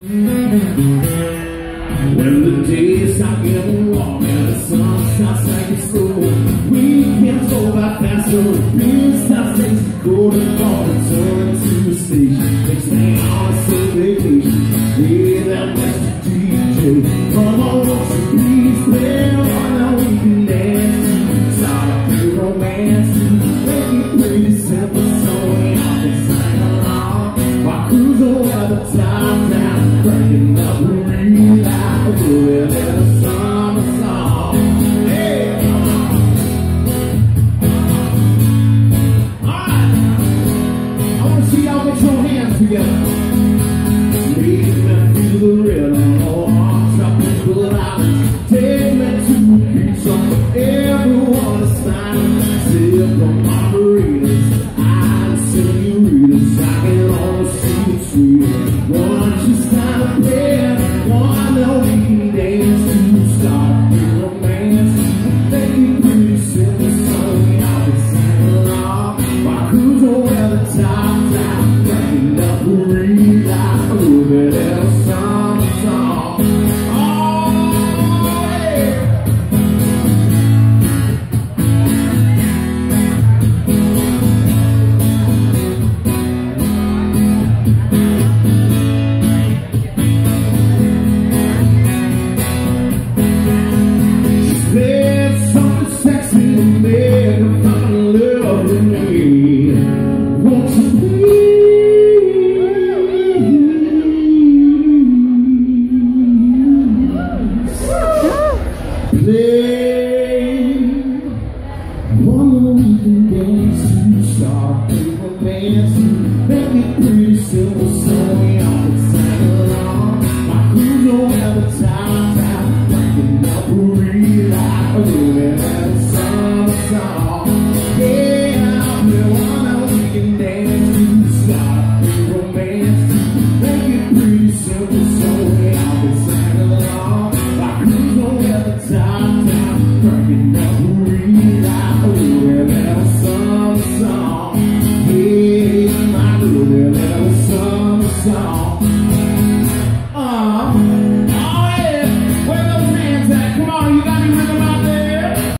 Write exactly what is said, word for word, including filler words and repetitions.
When the days start getting warm and the sun starts taking slow, weekends go by faster, bills start taking cold and fall and turn to the station. Next thing on a summer vacation, yeah, that was the D J. Come on, won't you please play on our weekend dance? Start up the romance, make it pretty simple, so we all can sing along while cruising over the top down, breaking